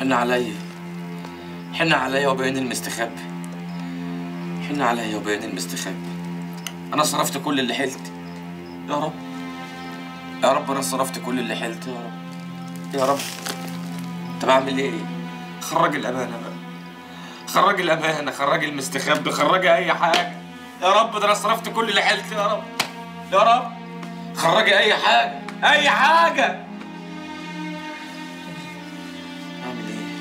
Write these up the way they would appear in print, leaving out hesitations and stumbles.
حن عليا، حن عليا وبين المستخبي، حن عليا وبين المستخبي. انا صرفت كل اللي حلت يا رب، يا رب انا صرفت كل اللي حلت يا رب، يا رب. طب اعمل ايه؟ خرج الامانه بقى، خرج الامانه، خرج المستخبي، خرج اي حاجه يا رب. ده انا صرفت كل اللي حلت يا رب، يا رب. خرجي اي حاجه، اي حاجه. اعمل ايه؟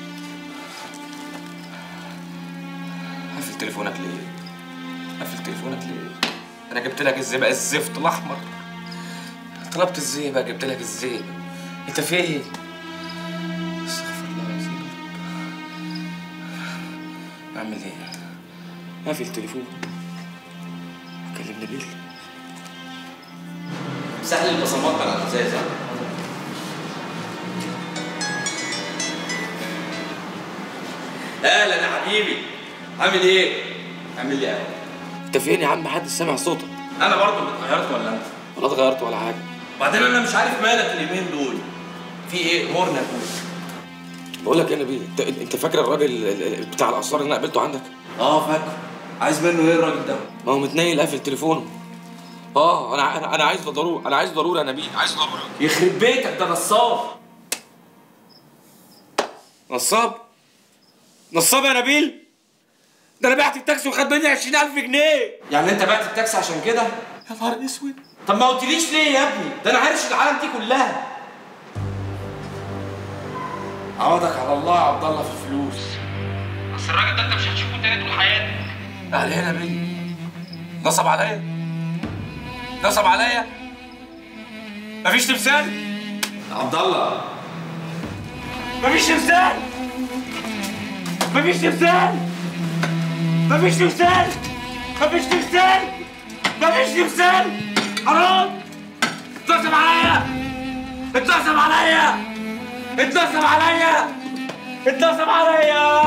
قفل تليفونك ليه؟ قفل تليفونك ليه؟ انا جبت لك الزئبق الزفت الاحمر، طلبت الزئبق جبت لك الزئبق، انت فين؟ استغفر الله العظيم يا رب. اعمل ايه؟ قافل التليفون، اكلم نبيل. سهل البصمات على الازاز. اهلا يا حبيبي، عامل ايه؟ عامل لي قهوه. انت فين يا عم؟ محدش سامع صوتك. انا برضه اتغيرت ولا انت؟ ولا اتغيرت ولا حاجه. وبعدين انا مش عارف مالك اليومين دول، في ايه؟ امورنا يا ابويا. بقول لك ايه يا نبيل، انت فاكر الراجل بتاع الاسرار اللي انا قابلته عندك؟ فاكر. عايز منه ايه الراجل ده؟ ما هو متنيل قافل تليفونه. انا عايز ضروري، انا عايز ضروري يا نبيل، عايز ضروري. يخرب بيتك، ده نصاب. نصاب؟ نصاب يا نبيل؟ ده انا بعت التاكسي وخد مني 20,000 جنيه. يعني انت بعت التاكسي عشان كده؟ يا نهار اسود. طب ما قلتليش ليه يا ابني؟ ده انا عارف العالم دي كلها. عوضك على الله يا عبد الله في الفلوس. بس الراجل ده انت مش هتشوفه تاني طول حياتك. عليه يا نبيل؟ نصب عليا؟ نصب عليا؟ مفيش تمثال؟ يا عبد الله مفيش تمثال؟ مفيش تمثال؟ مفيش تمثال؟ مفيش تمثال؟ مفيش تمثال؟ حرام! اتنصب عليا! اتنصب عليا! اتنصب عليا! اتنصب عليا!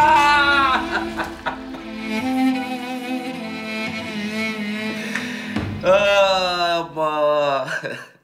يابا.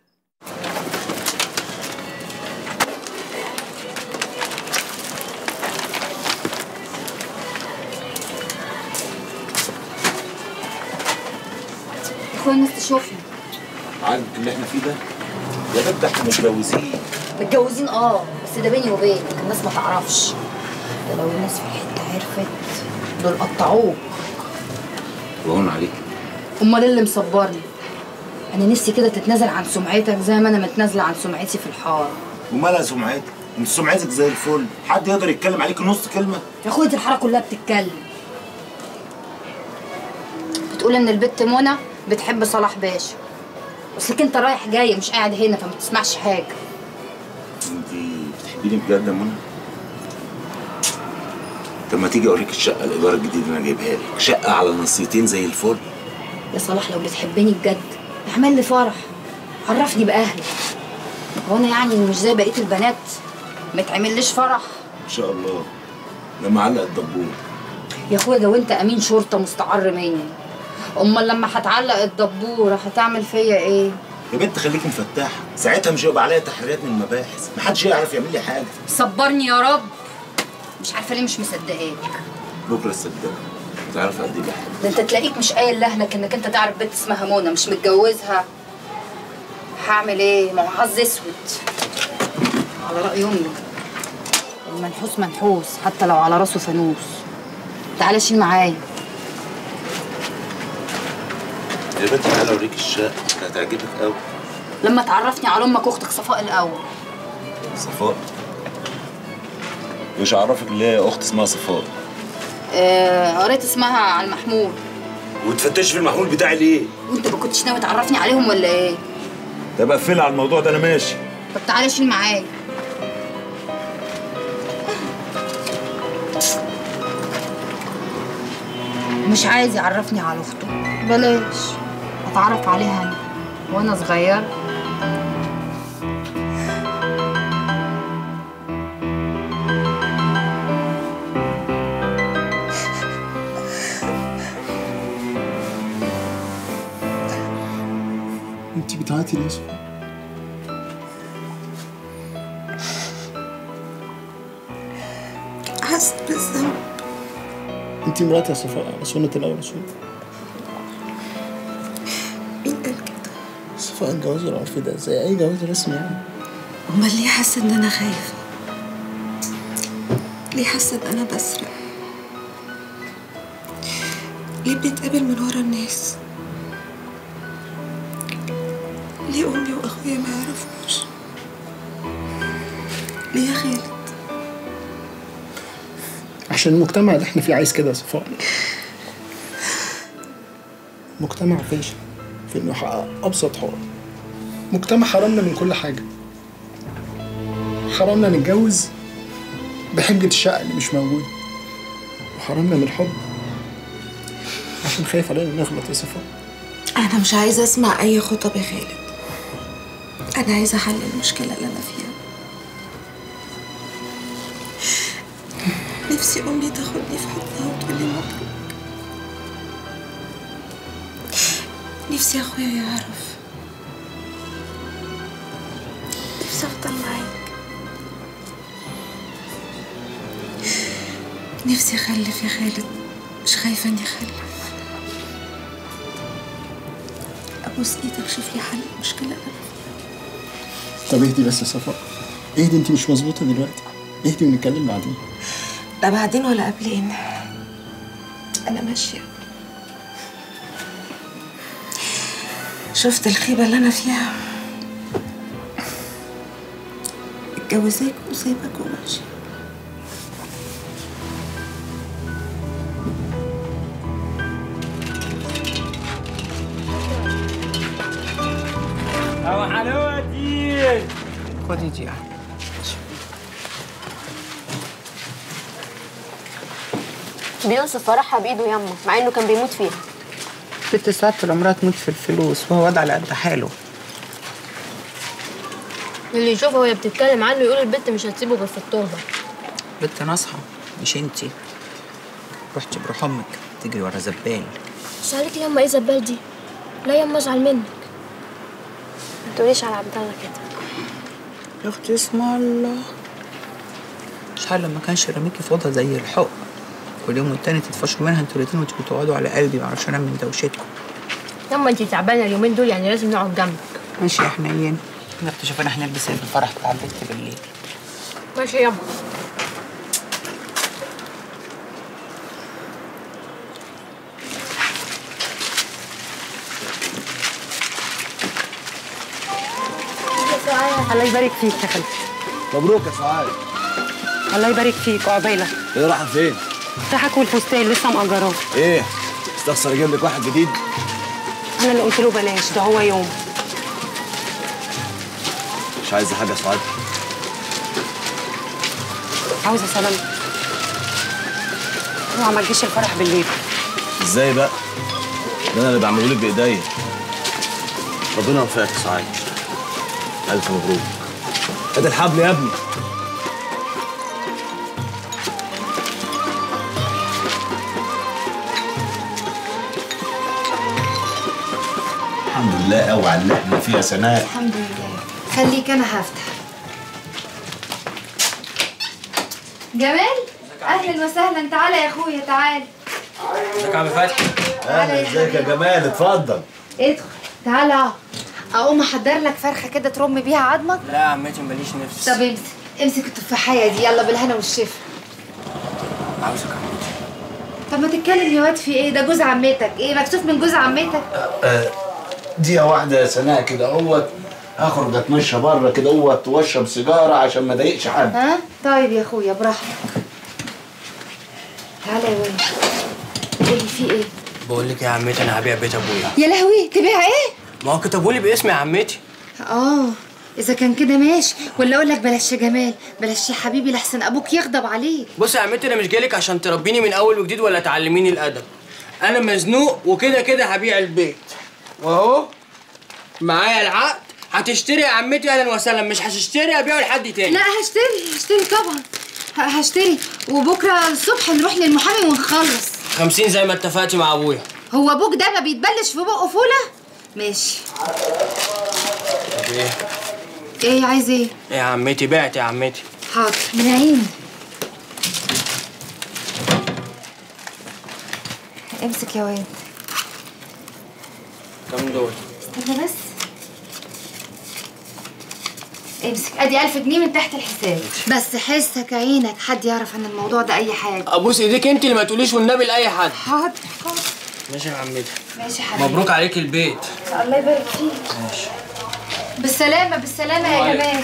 اخويا الناس تشوفنا. عاجبك اللي احنا فيه ده؟ يا بنت احنا متجوزين. متجوزين بس ده بيني وبينك، الناس ما تعرفش. ده لو الناس في الحته عرفت دول قطعوك. وهون عليك. امال اللي مصبرني؟ انا نفسي كده تتنازل عن سمعتك زي ما انا متنازله عن سمعتي في الحاره. ومالها سمعتك؟ انت سمعتك زي الفل، حد يقدر يتكلم عليك نص كلمه؟ يا اخويا دي الحاره كلها بتتكلم. بتقول ان البت منى بتحب صلاح باشا، اصلك انت رايح جاي مش قاعد هنا فما تسمعش حاجه. انت بتحبيني بجد يا منى؟ طب ما تيجي اوريك الشقه الايجار الجديد اللي انا جايبها لك، شقه على نصيتين زي الفل. يا صلاح لو بتحبني بجد اعمل لي فرح، عرفني باهلك. هو انا يعني مش زي بقيه البنات ما تعمليش فرح؟ ان شاء الله لما علق الدبور. يا اخويا ده وانت امين شرطه مستعر مني، امال لما هتعلق الدبوره هتعمل فيا ايه؟ يا بنت خليكي مفتحه، ساعتها مش هيبقى عليا تحريات من المباحث، محدش هيعرف يعمل لي حاجه. صبرني يا رب. مش عارفه ليه مش مصدقاك. بكره تصدقي تعرف قد ايه بحبك. ده انت تلاقيك مش قايل لاهلك انك انت تعرف بنت اسمها منى مش متجوزها. هعمل ايه؟ ما هو حظ اسود. على راي امي المنحوس منحوس حتى لو على راسه فانوس. تعالى شيل معايا. يا بنت تعالى اوريك الشقه هتعجبك قوي. لما تعرفني على امك واختك صفاء الاول. صفاء؟ مش هعرفك اللي هي اخت اسمها صفاء. قريت اسمها على المحمول. وتفتش في المحمول بتاعي ليه؟ وانت ما كنتش ناوي تعرفني عليهم ولا ايه؟ طب قفلي على الموضوع ده، انا ماشي. طب تعالى شيل معايا. مش عايز يعرفني على اخته، بلاش اتعرف عليها انا وانا صغير. انتي بتعيطي ليه يا صفاء؟ انت مراتي يا صفاء على سنة الله ورسوله. مين قال كده؟ صفاء الجواز العرف ده زي أي جواز رسمي يعني. أمال ليه حاسة إن أنا خايفة؟ ليه حاسة إن أنا بسرق؟ ليه بنتقابل من ورا الناس؟ ليه أمي وأخويا ما يعرفوش؟ ليه يا خالد؟ عشان المجتمع اللي احنا فيه عايز كده يا صفاء. مجتمع فاشل في انه يحقق ابسط حقوق. مجتمع حرمنا من كل حاجه. حرمنا نتجوز بحجه الشقه اللي مش موجوده، وحرمنا من الحب عشان خايف علينا نغلط يا صفاء. أنا مش عايزة أسمع أي خطب يا خالد. أنا عايزة أحل المشكلة اللي أنا فيها. نفسي أمي تاخدني في حضنها وتقولي مبروك. نفسي أخويا يعرف. نفسي أفضل معاك. نفسي أخلف يا خالد، مش خايفة إني أخلف. أبوس إيدك شوف لي حل المشكلة اللي أنا فيها. طب اهدي بس يا صفاء، اهدي، انت مش مظبوطه دلوقتي. اهدي ونتكلم بعدين. لا بعدين ولا قبلين. أنا ماشية. شفت الخيبة اللي أنا فيها؟ اتجوزاك وسايبك وماشية. أو حلاوتي. خدي دي يعني. بيوصف فرحها بايده يمه مع انه كان بيموت فيها. بنت ساعات طول عمرها تموت في الفلوس وهو وضع على قد حاله. اللي يشوفها وهي بتتكلم عنه يقول البنت مش هتسيبه غير في التربه. بنت ناصحه مش انتي. رحتي بروح امك تجري ورا زبال. بس عليكي يما ايه زبال دي؟ لا يما ازعل منك. ما تقوليش على عبد الله كده. يا اختي اسم الله. شحال لما كانش راميكي في اوضه زي الحق كل يوم والتاني تتفشوا منها انتوا الاتنين وانتوا بتقعدوا على قلبي معرفش انام من دوشتكم. يما انتي تعبانه اليومين دول يعني لازم نقعد جنبك. ماشي يا حنين. احنا اكتشفنا هنلبس ايه في الفرح بتاع البنت بالليل. ماشي يما. الله يبارك فيك يا خالتي. مبروك يا سعاد. الله يبارك فيك وعقبالك. ايه رايحه فين؟ رايحه اكل الفستان لسه مأجراه. ايه؟ استخسر اجيب لك واحد جديد؟ انا اللي قلت له بلاش، ده هو يوم. مش عايزه حاجه يا سعاد؟ عاوزه سلام. اوعى ما تجيش الفرح بالليل. ازاي بقى؟ ده انا اللي بعمله لك بايديا. ربنا يوفقك يا سعاد. الف مبروك. ادي الحبل يا ابني. الحمد لله قوي على اللي احنا فيها سناء. الحمد لله. خليك انا هفتح. جمال اهلا وسهلا. تعالى يا اخويا تعالى. ازيك يا عم فتحي؟ اهلا ازيك يا جمال. اتفضل ادخل. تعالى اقوم احضر لك فرخه كده ترم بيها عظمك. لا يا عمتي ماليش نفس. طب امسك امسك التفاحيه دي يلا بالهنا والشفا. عاوزك يا عمتي. طب ما تتكلم يا واد في ايه؟ ده جوز عمتك. ايه مكسوف من جوز عمتك؟ دقيقة واحدة يا سناء كده اهوت. هخرج اتمشى بره كده اهوت واشرب سيجارة عشان ما اضايقش حد. ها؟ طيب يا اخويا براحتك. تعالى يا واد. قولي في ايه؟ بقول لك يا عمتي انا هبيع بيت ابويا. يا لهوي تبيع ايه؟ ما هو كتبوا لي باسمي يا عمتي. اذا كان كده ماشي، ولا اقول لك بلاش يا جمال، بلاش يا حبيبي لحسن ابوك يغضب عليك. بص يا عمتي انا مش جايلك عشان تربيني من اول وجديد ولا تعلميني الادب. انا مزنوق وكده كده هبيع البيت. واهو معايا العقد. هتشتري يا عمتي اهلا وسهلا، مش هتشتري ابيعه لحد تاني. لا هشتري طبعا. هشتري وبكره الصبح نروح للمحامي ونخلص. 50 زي ما اتفقتي مع ابويا. هو ابوك ده ما بيتبلش في بقه فوله؟ ماشي. طب ايه؟ ايه عايز ايه؟ ايه يا عمتي؟ بعت يا عمتي. حاضر من عيني. امسك يا واد. كم دول؟ استنى بس. امسك، ادي 1000 جنيه من تحت الحساب. بس حسك عينك حد يعرف عن الموضوع ده اي حاجه. ابوس ايديك انت اللي ما تقوليش والنبي لاي حد. حاضر حاضر. ماشي يا عمتي. ماشي يا حبيبي. مبروك عليك البيت. الله يبارك فيك. ماشي. بالسلامه بالسلامه يا جمال.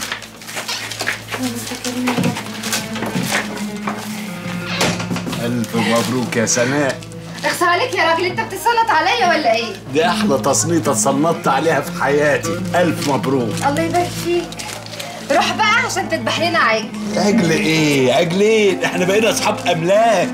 ألف مبروك يا سناء. اخسر عليك يا راجل، انت بتسلط عليا ولا ايه؟ دي أحلى تصنيطة اتصنطت عليها في حياتي. ألف مبروك. الله يبارك فيك. روح بقى عشان تذبح لنا عجل. عجل إيه؟ عجلين، إحنا بقينا أصحاب أملاك.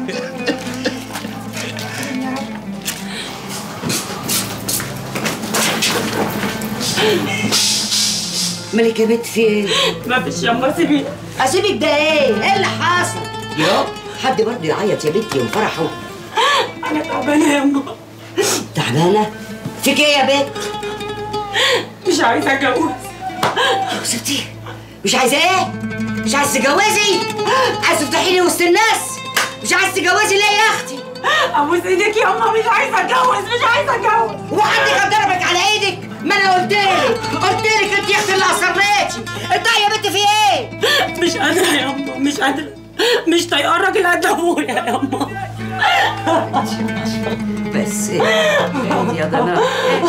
مالك يا بنت في ايه؟ مفيش يما سيبيني. اسيبك ده ايه؟ ايه اللي حصل؟ يا حد برضه يعيط يا بنتي يوم فرحه؟ انا تعبانه يما. تعبانه؟ فيك ايه يا بنت؟ مش عايزه اتجوز. يا ستي مش عايزه ايه؟ مش عايزه تتجوزي؟ عايزه تفتحي لي وسط الناس؟ مش عايزه تتجوزي ليه يا اختي؟ ابوس ايدك يما، مش عايزه اتجوز، مش عايزه اتجوز. وحد كان ضربك على ايدك؟ ما انا قلت لك انت يا اختي اللي اصريتي. انت يا بنت في ايه؟ مش قادره يما، مش قادره، مش طايقه الراجل قد ابويا يما. بس اهدي يا ضناء.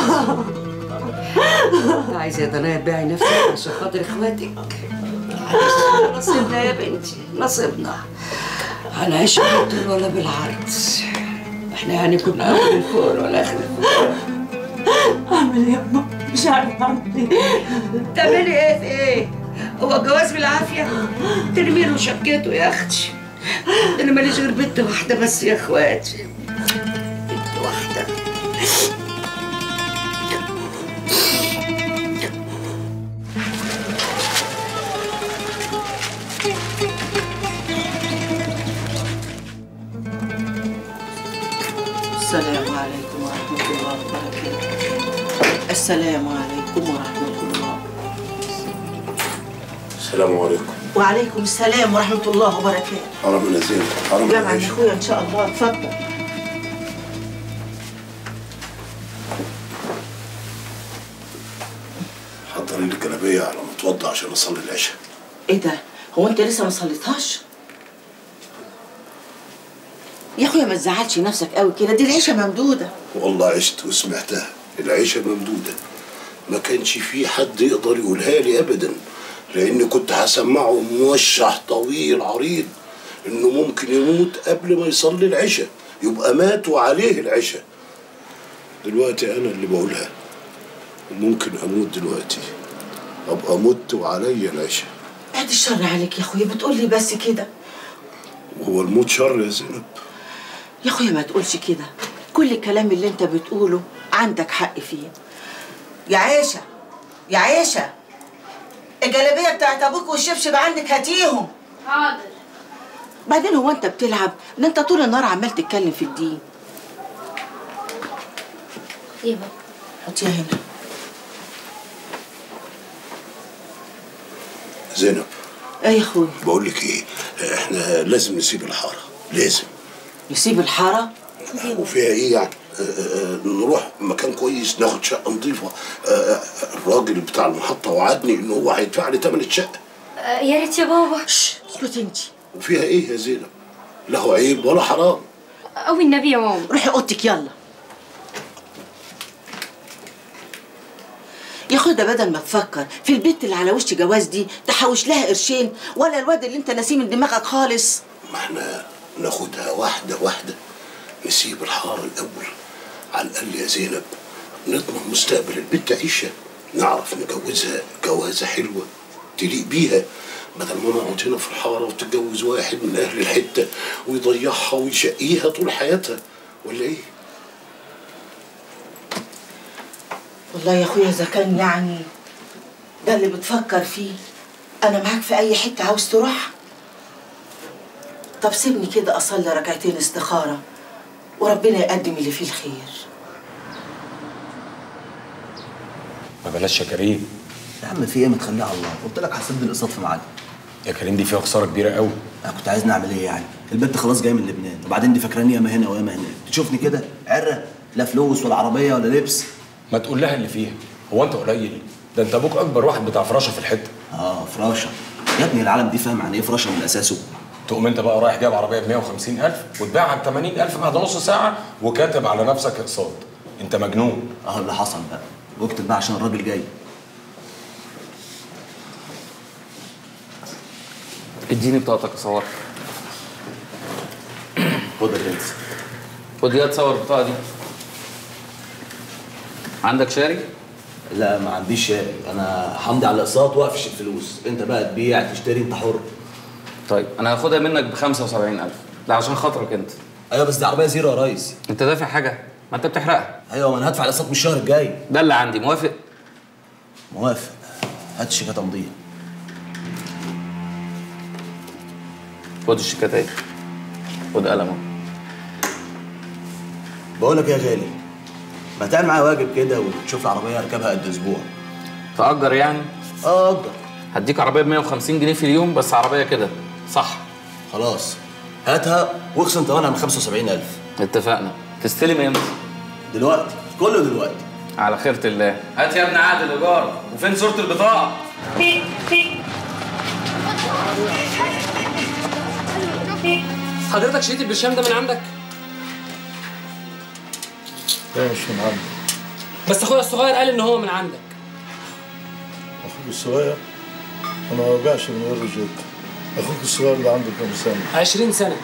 عايزه يا ضناء تبيعي نفسك عشان خاطر اخواتك. نصيبنا يا بنتي، نصيبنا. هنعيش بالطول ولا بالعرض. احنا يعني كنا اول الفول ولا اخر الفول. اعمل ايه يما؟ مش عارفه اعمل ايه. تعملي ايه في ايه؟ هو الجواز بالعافيه؟ ترمي له شبكته يا اختي. انا ماليش غير بنت واحده بس يا اخواتي. بنت واحده. السلام عليكم ورحمة الله وبركاته. السلام عليكم ورحمة الله. السلام عليكم. وعليكم السلام ورحمة الله وبركاته. حرام من زين، حرام من جمعا يا اخويا ان شاء الله، اتفضل. حضري لي الجلابية على ما اتوضى عشان اصلي العشاء. ايه ده؟ هو انت لسه ما صليتهاش؟ يا اخويا ما تزعلش نفسك قوي كده، دي العيشة ممدودة. والله عشت وسمعتها، العيشة ممدودة. ما كانش في حد يقدر يقولها لي ابدا، لاني كنت هسمعه موشح طويل عريض انه ممكن يموت قبل ما يصلي العشاء، يبقى مات وعليه العشاء. دلوقتي انا اللي بقولها، وممكن اموت دلوقتي، ابقى مت وعليا العشاء. بعد الشر عليك يا اخويا، بتقول لي بس كده؟ وهو الموت شر يا زينب؟ يا اخويا ما تقولش كده، كل الكلام اللي انت بتقوله عندك حق فيه. يا عيشه، يا عيشه، الجلابيه بتاعت ابوك والشبشب عندك هاتيهم. حاضر. بعدين هو انت بتلعب؟ ان انت طول النهار عمال تتكلم في الدين. ايه بقى؟ حطيها هنا. زينب. ايه يا اخويا؟ بقول لك ايه، احنا لازم نسيب الحاره، لازم نسيب الحاره؟ وفيها ايه يعني؟ نروح مكان كويس، ناخد شقه نظيفه. الراجل بتاع المحطه وعدني ان هو هيدفع لي ثمن الشقه. يا ريت يا بابا. اسكت انت. وفيها ايه يا زينب؟ لا هو عيب ولا حرام. قوي النبي يا ماما. روحي اوضتك يلا. يا اخويا ده بدل ما تفكر في البنت اللي على وش جواز دي تحوش لها قرشين، ولا الواد اللي انت ناسيه من دماغك خالص. ما احنا ناخدها واحده واحده، نسيب الحاره الاول على الاقل يا زينب، نضمن مستقبل البنت عيشه، نعرف نجوزها جوازه حلوه تليق بيها، بدل ما نقعد هنا في الحاره وتتجوز واحد من اهل الحته ويضيعها ويشقيها طول حياتها، ولا ايه؟ والله يا اخويا اذا كان يعني ده اللي بتفكر فيه، انا معاك في اي حته عاوز تروح. طب سيبني كده اصلي ركعتين استخاره وربنا يقدم اللي فيه الخير. ما بلاش يا كريم. يا عم في ايه؟ ما تخليها على الله، قلت لك هسد الاقساط في ميعادها. يا كريم دي فيها خساره كبيره قوي. انا كنت عايز نعمل ايه يعني؟ البنت خلاص جايه من لبنان، وبعدين دي فاكراني ياما هنا وياما هناك، تشوفني كده عره، لا فلوس ولا عربيه ولا لبس. ما تقول لها اللي فيها، هو انت قليل؟ ده انت ابوك اكبر واحد بتاع فراشه في الحته. فراشه يا ابني، العالم دي فاهم عن ايه فراشه من اساسه؟ تقوم انت بقى رايح جايب عربيه ب 150,000 وتبيعها ب 80,000 بعد نص ساعه وكاتب على نفسك اقساط. انت مجنون. اللي حصل بقى، واكتب بقى عشان الراجل جاي. اديني بطاقتك اصورها. خد يا برنس. خد يا تصور البطاقه دي. عندك شاري؟ لا ما عنديش شاري، انا همضي على الاقساط واقفش الفلوس، انت بقى تبيع تشتري انت حر. طيب انا هاخدها منك ب 75,000، ده عشان خاطرك انت. ايوه بس دي عربيه زيرو يا ريس. انت دافع حاجه؟ ما انت بتحرقها. ايوه ما انا هدفع الاقساط من الشهر الجاي. ده اللي عندي، موافق؟ موافق. هات الشيكات امضيها. خد الشيكات اهي. خد قلم اهو. بقول لك يا غالي، ما تعمل معايا واجب كده وتشوف العربيه اركبها قد اسبوع. تأجر يعني؟ اجر. هديك عربيه ب 150 جنيه في اليوم، بس عربيه كده صح؟ خلاص هاتها واخصم ثمنها من 75,000. اتفقنا. تستلم امتى؟ دلوقتي، كله دلوقتي. على خيرة الله. هات يا ابني عقد الايجار، وفين صورة البطاقة؟ حضرتك شريت البرشام ده من عندك؟ لا مش من عندي. بس اخويا الصغير قال ان هو من عندك. اخوك الصغير؟ انا ما ببيعش من غير روجيتا. اخوك الصغير ده عنده كام سنه؟ 20 سنه.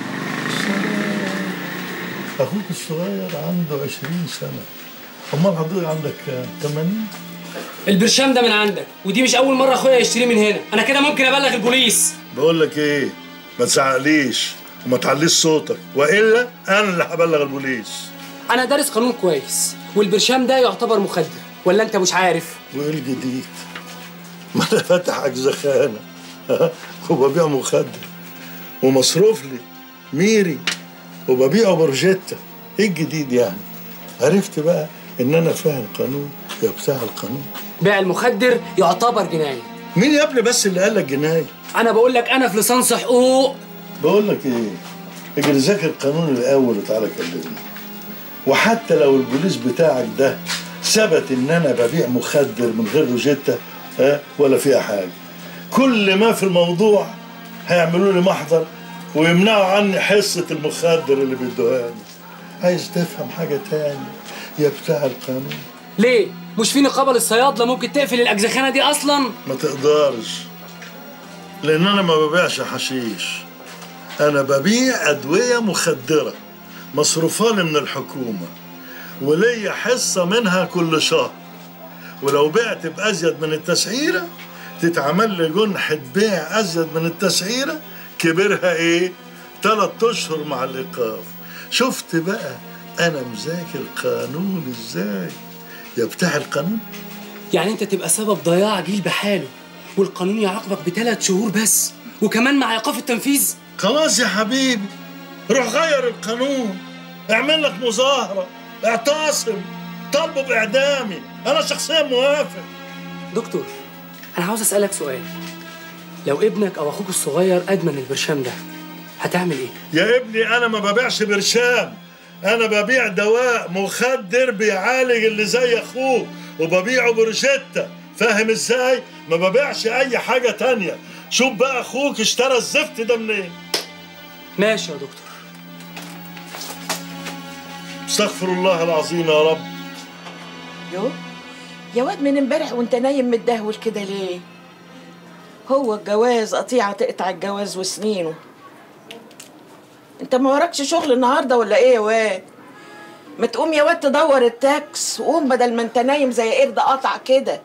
اخوك الصغير عنده 20 سنه. امال حضرتك عندك 80؟ البرشام ده من عندك، ودي مش اول مره اخويا يشتريه من هنا، انا كده ممكن ابلغ البوليس. بقول لك ايه، ما تزعقليش وما تعليش صوتك، والا انا اللي هبلغ البوليس. انا دارس قانون كويس، والبرشام ده يعتبر مخدر، ولا انت مش عارف؟ وايه الجديد؟ ما انا فاتح اجزخانه وببيع مخدر ومصروف لي ميري وببيعه بروجيتا. ايه الجديد يعني؟ عرفت بقى ان انا فاهم قانون يا بتاع القانون. بيع المخدر يعتبر جنايه. مين يا ابني بس اللي قال لك جنايه؟ انا بقول لك انا في ليسانس حقوق. بقول لك ايه، اجري ذاكر القانون الاول وتعالى كلمني. وحتى لو البوليس بتاعك ده ثبت ان انا ببيع مخدر من غير روجيتا ولا فيها حاجه، كل ما في الموضوع هيعملوا لي محضر ويمنعوا عني حصه المخدر اللي بيدوها لي. عايز تفهم حاجه تاني يا بتاع القانون؟ ليه؟ مش في نقابه للصيادله ممكن تقفل الاجزخانه دي اصلا؟ ما تقدرش، لان انا ما ببيعش حشيش، انا ببيع ادويه مخدره مصروفالي من الحكومه وليا حصه منها كل شهر، ولو بعت بازيد من التسعيره تتعمل لي جنحه بيع ازيد من التسعيره، كبرها ايه؟ 3 اشهر مع الايقاف. شفت بقى انا مذاكر قانون ازاي يا بتاع القانون؟ يعني انت تبقى سبب ضياع جيل بحاله والقانون يعاقبك ب3 شهور بس، وكمان مع ايقاف التنفيذ؟ خلاص يا حبيبي، روح غير القانون، اعمل لك مظاهره، اعتصم، طالبه باعدامي، انا شخصيا موافق. دكتور انا عاوز اسالك سؤال، لو ابنك او اخوك الصغير ادمن البرشام ده هتعمل ايه؟ يا ابني انا ما ببيعش برشام، انا ببيع دواء مخدر بيعالج اللي زي اخوك وببيعه بروجيتا، فاهم ازاي؟ ما ببيعش اي حاجه تانية. شوف بقى اخوك اشترى الزفت ده منين. ماشي يا دكتور. استغفر الله العظيم يا رب. يا واد من امبارح وانت نايم متدهول كده ليه؟ هو الجواز قطيعه تقطع الجواز وسنينه. انت ما وراكش شغل النهارده ولا ايه يا واد؟ ما تقوم يا واد تدور التاكس وقوم بدل ما انت نايم زي قرد قطع كده.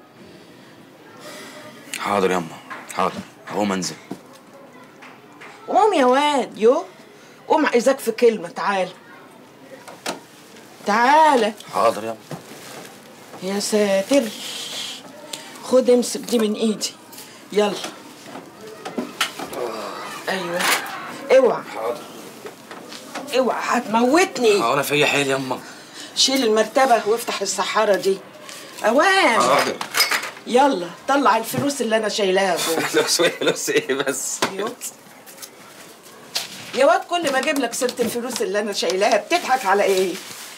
حاضر ياما حاضر، اهو منزل. قوم يا واد قوم، عايزاك في كلمه. تعالى تعالى. حاضر ياما. يا ساتر، خد امسك دي من ايدي، يلا. ايوه اوعى. حاضر. اوعى هتموتني. انا في حيل ياما. شيل المرتبه وافتح السحاره دي اوام. حاضر. يلا طلع الفلوس اللي انا شايلاها فوق. فلوس ايه بس؟ يا واد كل ما اجيب لك سيره الفلوس اللي انا شايلاها بتضحك على ايه؟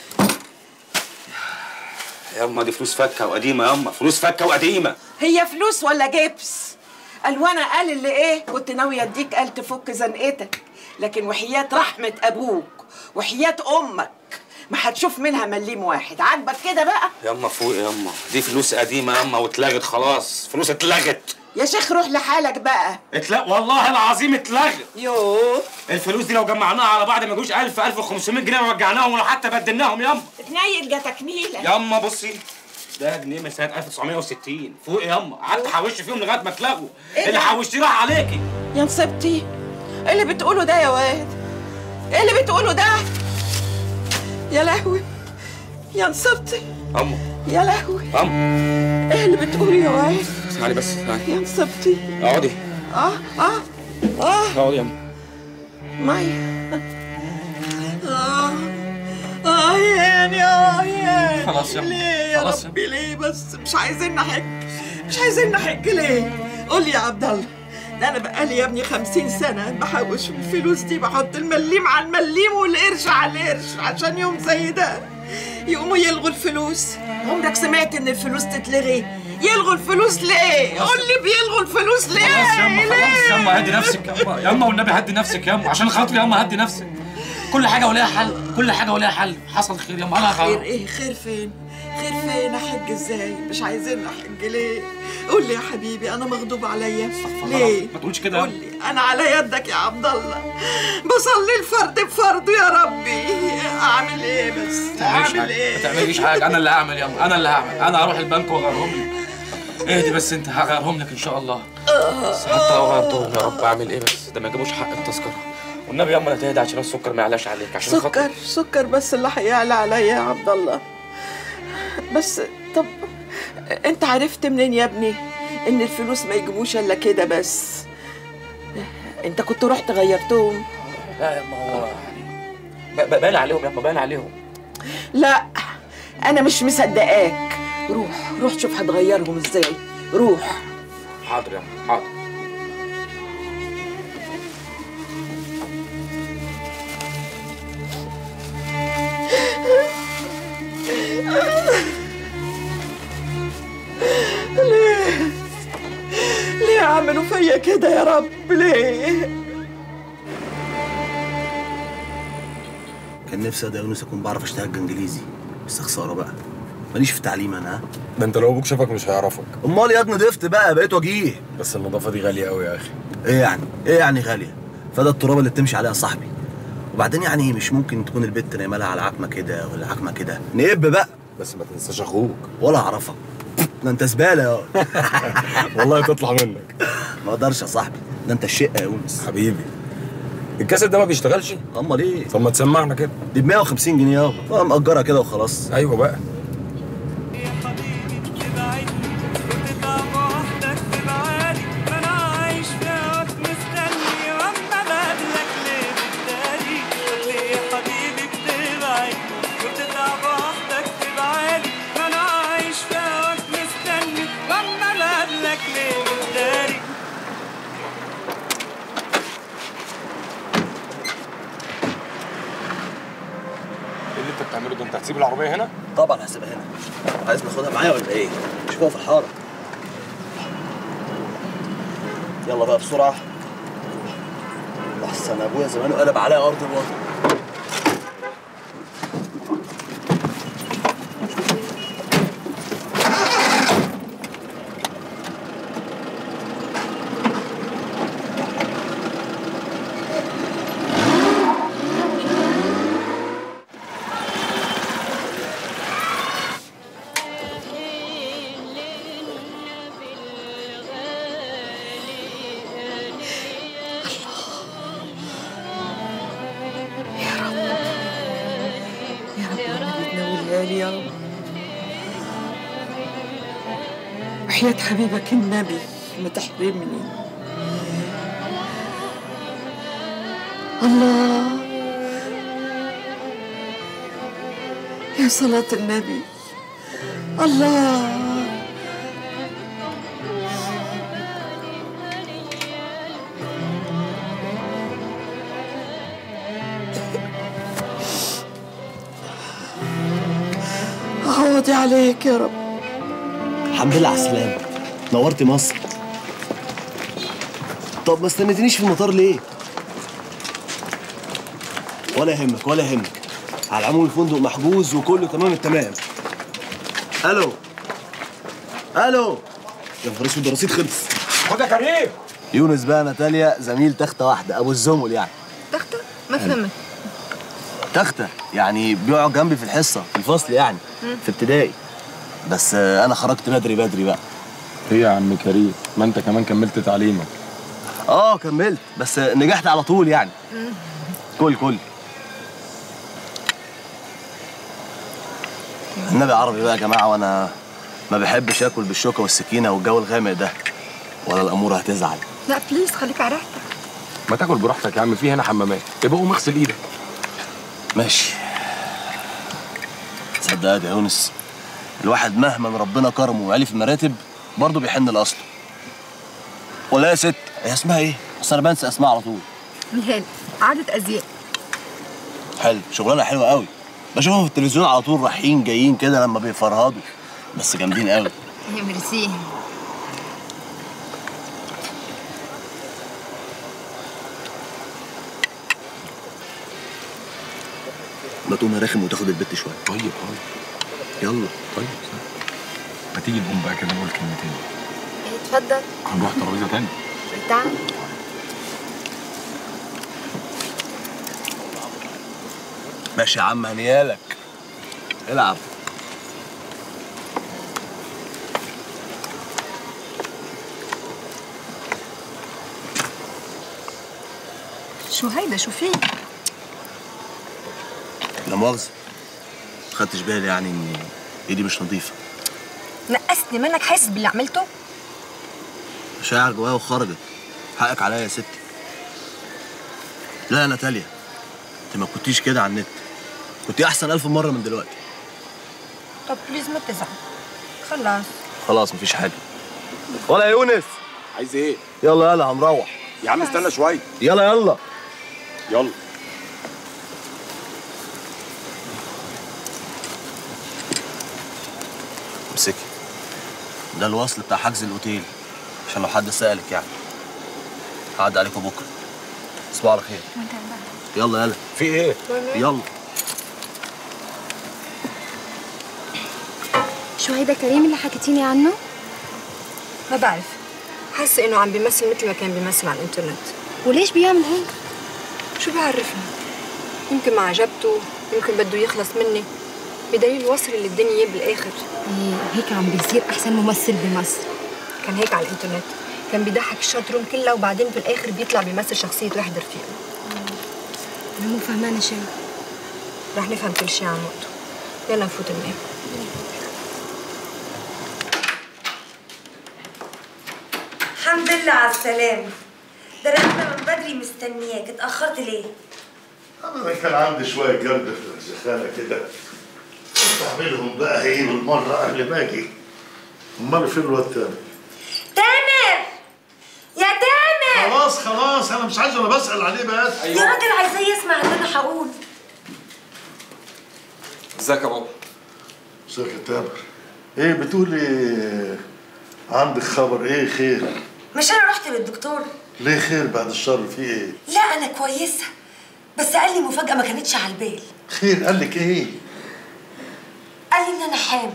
ياما دي فلوس فكه وقديمه، ياما فلوس فكه وقديمه. هي فلوس ولا جبس؟ قال وانا قال اللي ايه؟ كنت ناويه اديك قال تفك زنقتك، لكن وحياه رحمه ابوك وحياه امك ما هتشوف منها مليم واحد. عاجبك كده بقى؟ ياما فوق ياما، دي فلوس قديمه ياما واتلغت خلاص، فلوس اتلغت. يا شيخ روح لحالك بقى. والله العظيم اتلغت. يوه الفلوس دي لو جمعناها على بعض ما يجوش 1000 1500 جنيه ورجعناهم ولا حتى بدلناهم ياما. تنيل جاتك نيله ياما بصي، ده جنيه من سنه 1960 فوق ياما، قعدت حوشت فيهم لغايه ما اتلغوا. اللي حوشتيه راح عليكي يا نصيبتي. ايه اللي بتقوله ده يا واد؟ ايه اللي بتقوله ده؟ يا لهوي يا نصيبتي. اما يا لهوي اما ايه اللي بتقوله يا واد؟ اسمعني بس اسمعني. يا نصيبتي. اقعدي. اقعدي ياما. مية. يا خلاص ياما. ليه يا ربي ليه بس؟ مش عايزين نحج، مش عايزين نحج ليه؟ قول لي يا عبد الله، ده انا بقالي يا ابني 50 سنه بحوش الفلوس دي، بحط المليم على المليم والقرش على القرش عشان يوم زي ده يقوموا يلغوا الفلوس. عمرك سمعت ان الفلوس تتلغي؟ يلغوا الفلوس ليه؟ قول لي بيلغوا الفلوس ليه؟ خلاص ياما خلاص ياما، هدي نفسك ياما، ياما والنبي هدي نفسك ياما، عشان خاطري ياما هدي نفسك. كل حاجه وليها حل، كل حاجه وليها حل. حصل خير ياما. انا خير ايه؟ خير فين؟ خير فين؟ احج ازاي؟ مش عايزين نحج ليه؟ قول لي يا حبيبي، انا مغضوب عليا ليه؟ ما تقولش كده. قول لي، انا على يدك يا عبد الله، بصلي الفرد بفرضه يا ربي. اعمل ايه بس؟ اعمل ايه؟ ما تعمليش حاجه، انا اللي هعمل ياما، انا اللي هعمل. انا هروح البنك واغيرهم لك. اهدي بس انت، هغيرهم لك ان شاء الله. بس حتى لو غيرتهم يا رب اعمل ايه بس؟ ده ما يجيبوش حق التذكره. والنبي ياما لا تهدى عشان السكر ما يعلاش عليك. عشان سكر بس اللي هيعلى عليا يا عبد الله. بس طب انت عرفت منين يا ابني ان الفلوس ما يجيبوش الا كده بس؟ انت كنت رحت غيرتهم؟ لا ياما، هو يعني باين عليهم ياما، باين عليهم. لا انا مش مصدقاك. روح شوف هتغيرهم ازاي. روح. حاضر ياما حاضر. ليه عملوا فيا كده يا رب؟ ليه؟ كان نفسي يا يونس اكون بعرف اشتغل انجليزي، بس خساره بقى، ماليش في التعليم انا. ده انت لو ابوك شافك مش هيعرفك. امال يا ابني ضفت بقى، بقيت وجيه. بس النظافه دي غاليه قوي يا اخي. ايه يعني غاليه؟ فده التراب اللي بتمشي عليها صاحبي. وبعدين يعني مش ممكن تكون البت نايمه لها على عكمه كده ولا عكمه كده، نقب بقى. بس ما تنساش اخوك. ولا اعرفك، ده انت زباله يا والله تطلع منك. ما اقدرش يا صاحبي، ده انت الشقه يا يونس حبيبي. الكاسيت ده ما بيشتغلش؟ امال ايه؟ طب ما تسمعنا كده. دي ب 150 جنيه يابا، مأجرها كده وخلاص. ايوه بقى. اللي انت بتعمله ده، انت هتسيب العربيه هنا؟ طبعا هسيبها هنا. عايز ناخدها معايا ولا ايه؟ شوفوها في الحاره. يلا بقى بسرعه، احسن ابويا زمانه قلب عليا ارض الوطن. وحياة حبيبك النبي ما تحرمني. الله، يا صلاة النبي. الله، عليك يا رب. الحمد لله على السلامة، نورتي مصر. طب ما استنيتنيش في المطار ليه؟ ولا يهمك ولا يهمك، على العموم الفندق محجوز وكله تمام التمام. الو الو، يا نهار اسود الرصيد خلص. خد يا كريم. يونس بقى ناتاليا زميل تختة واحدة، ابو الزمل يعني. تختة؟ ما فهمت. تختة يعني بيقعد جنبي في الحصة في الفصل يعني في ابتدائي، بس انا خرجت بدري بقى. ايه يا عم كريم، ما انت كمان كملت تعليمك. كملت بس نجحت على طول يعني. كل النبي عربي بقى يا جماعه، وانا ما بحبش اكل بالشوكه والسكينه والجو الغامق ده، ولا الاموره هتزعل. لا بليز خليك على راحتك. ما تاكل براحتك يا عم، في هنا حمامات، يبقى قوم اغسل ايدك. ماشي. صدقني يا يونس، الواحد مهما ربنا كرمه وعلي في المراتب برضه بيحن لاصله. ولا يا ست، هي اسمها ايه؟ اصل انا بنسى اسمها على طول. نهال، عادة ازياء. حلو، شغلانه حلوه قوي. بشوفهم في التلفزيون على طول رايحين جايين كده لما بيفرهدوا، بس جامدين قوي. يا ميرسي. ما تقوم رخم وتاخد البت شويه. طيب يلا. طيب ما تيجي نقوم بقى كده نقول كلمتين. اتفضل. هنروح ترابيزه تاني. تعال. ماشي يا عم، هنيالك. العب. شو هيدا؟ شو فيه؟ لا مؤاخذة، خدتش بالي يعني ان ايدي مش نظيفة. نقصتني منك، حاسس باللي عملته؟ مشاعر جوايا وخرجت، حقك عليا يا ستي. لا يا ناتاليا، انت ما كنتيش كده على النت، كنتي احسن 1000 مرة من دلوقتي. طب بليز ما تزعل. خلاص مفيش حاجة. ولا يا يونس، عايز ايه؟ يلا هنروح. يا عم استنى شويه. يلا. امسكي، ده الوصل بتاع حجز الاوتيل عشان لو حد سألك يعني. هعدي عليكم بكره. تصبحوا على خير. يلا. في ايه؟ يلا. شو هيدا كريم اللي حكيتيني عنه؟ ما بعرف، حاسه انه عم بيمثل مثل ما كان بيمثل على الانترنت. وليش بيعمل هيك؟ شو بيعرفني؟ يمكن ما عجبته، يمكن بده يخلص مني، بدليل وصل اللي الدنيا اياه بالاخر. ايه هيك عم بيصير احسن ممثل بمصر. كان هيك على الانترنت، كان بيضحك الشات روم كلها وبعدين في الاخر بيطلع بيمثل شخصيه واحد رفيق. انا مو فهمانه شيء. رح نفهم كل شيء عن وقته. يلا نفوت ننام. الحمد لله على السلامة. ده أنا من بدري مستنياك، اتأخرت ليه؟ أنا كان عندي شوية جرد في الزخانة كده، قلت أعملهم بقى هي بالمرة قبل ما أجي. أمال فين الواد تامر؟ تامر! يا تامر! خلاص أنا مش عايز، أنا بسأل عليه بس. يا راجل عايزاه يسمع اللي أنا هقول. ازيك يا بابا؟ ازيك يا تامر؟ إيه بتقولي عندك خبر إيه خير؟ مش أنا رحت للدكتور؟ ليه خير بعد الشر في إيه؟ لا أنا كويسة، بس قال لي مفاجأة ما كانتش على البال. خير قال لك إيه؟ قال لي إن أنا حامل.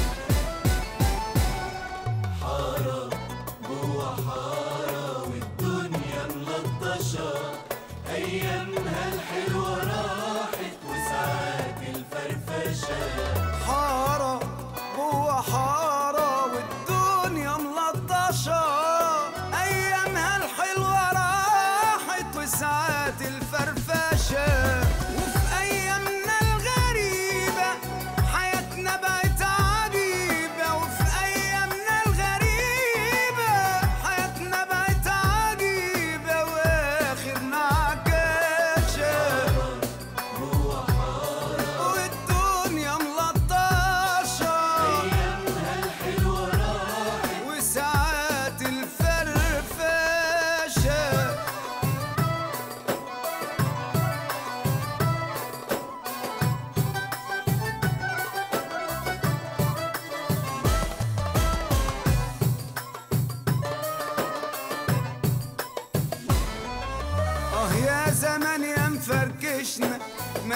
أيامها الحلوة راحت وساعات الفرفشة. حارة جوا حارة والدنيا ملطشة. أيامها الحلوة راحت وساعات الفرفشة. وفي أيامنا الغريبة حياتنا بقت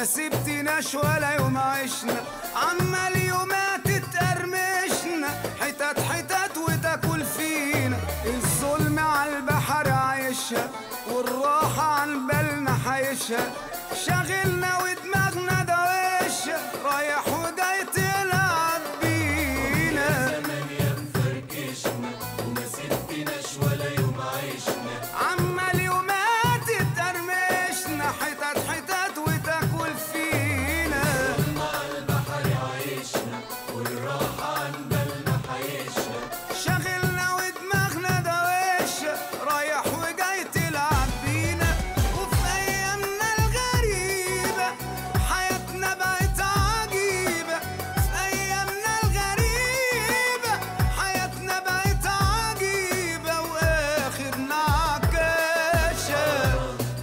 ما سبتناش ولا يوم عشنا، عمال يومات تتقرمشنا، حتت حتت وتاكل فينا، الظلم على البحر عايشها والراحة عن بالنا حايشها، شاغلنا ودماغنا دوشها، رايح وجاي تلعب بينا. زمان يا مفركشنا وما سبتناش ولا يوم عشنا، عمال يومات تترمشنا، حتت حتت وتاكل فينا، مع البحر عايشنا والراحة عن بالنا حايشنا، شاغلنا ودماغنا دوشة، رايح وجاي تلعب بينا. وفي أيامنا الغريبة حياتنا بقت عجيبة، في أيامنا الغريبة حياتنا بقت عجيبة، وآخرنا عكاشة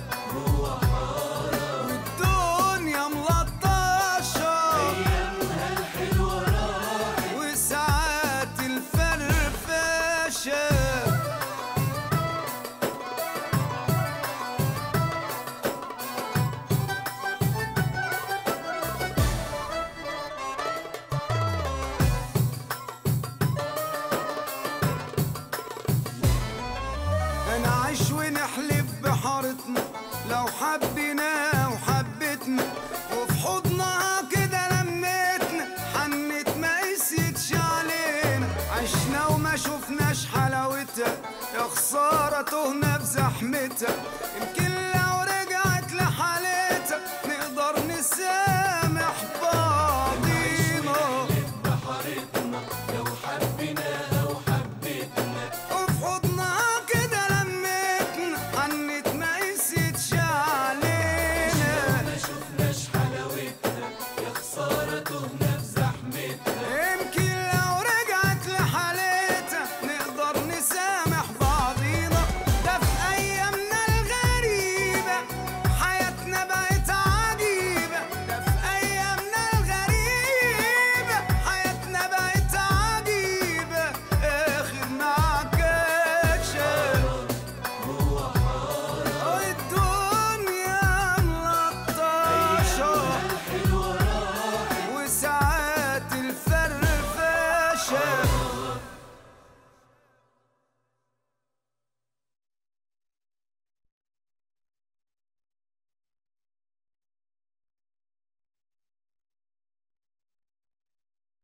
والدنيا ملطشة، أيامها الحلوة راحت وساعات الفرفشة. نعيش ونحلف بحارتنا لو حبينا وحبتنا، وفي حضنها كده لمتنا، حنت ما قسيتش علينا، عشنا وما شفناش حلاوتها، يا خسارة تهنا في زحمتها، يمكن